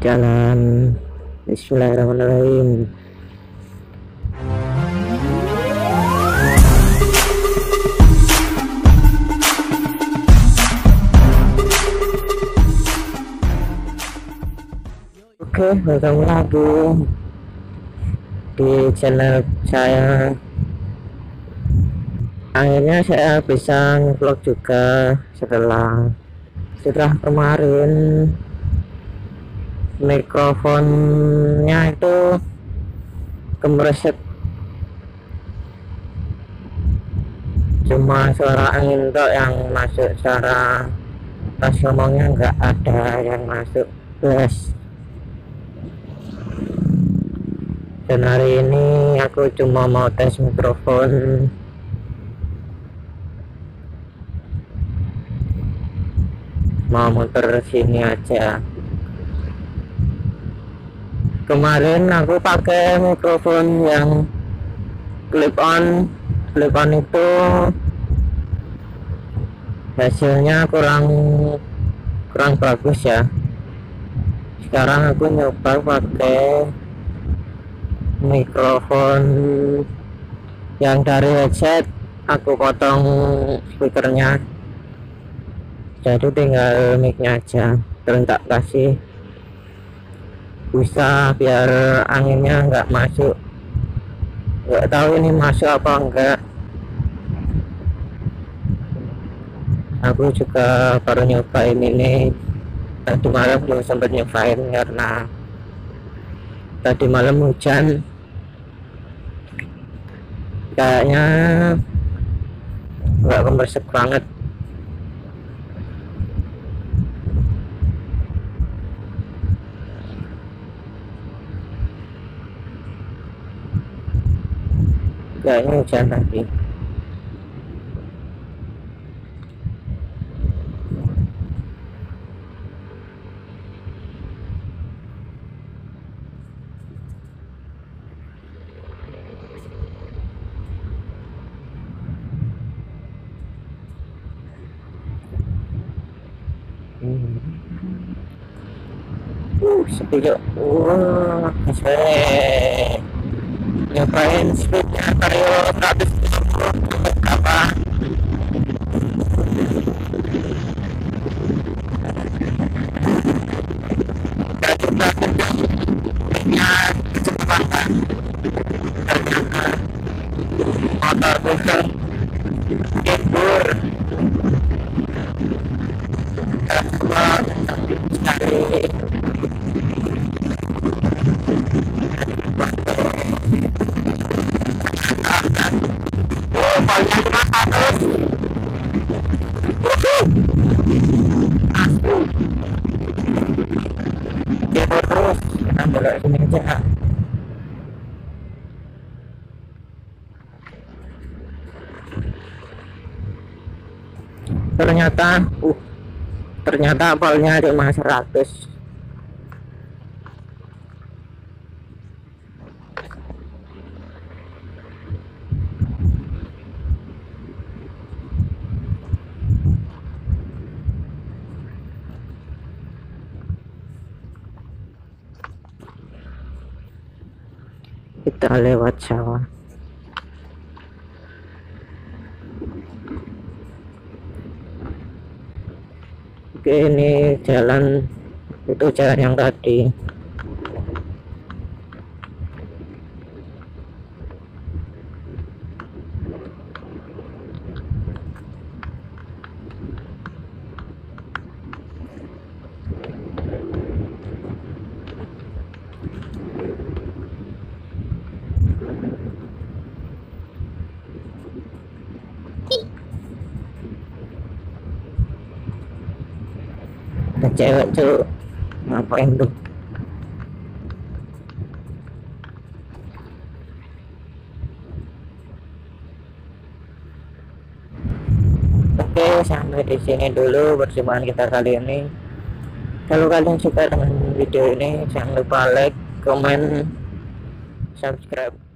jalan. Bismillahirrahmanirrahim. Oke, bertemu lagi di channel saya. Akhirnya saya bisa vlog juga setelah kemarin mikrofonnya itu kemreset, cuma suara angin tuh yang masuk, secara pas ngomongnya nggak ada yang masuk plus. Dan hari ini aku cuma mau tes mikrofon, mau muter sini aja. Kemarin aku pakai mikrofon yang clip on itu hasilnya kurang bagus ya. Sekarang aku nyoba pakai mikrofon yang dari headset, aku potong speakernya, jadi tinggal mic-nya aja, terus tak kasih busa biar anginnya nggak masuk. Nggak tahu ini masuk apa enggak, aku juga baru nyobain ini. Tadi malam belum sempat nyobain karena tadi malam hujan, kayaknya nggak kemresek banget. Kayaknya hujan tadi. Sepi yuk. Wah, nyobain speednya Vario 150 apa. Gak coba speednya kecepatan, ternyata motor kusut kabur. Coba cari terus kita belok sini aja. Ternyata apelnya cuma 100. Kita lewat sawah. Oke, ini jalan, itu jalan yang tadi. Ada cewek tuh, ngapain tuh? Oke, sampai di sini dulu perjumpaan kita kali ini. Kalau kalian suka dengan video ini, jangan lupa like, comment, subscribe.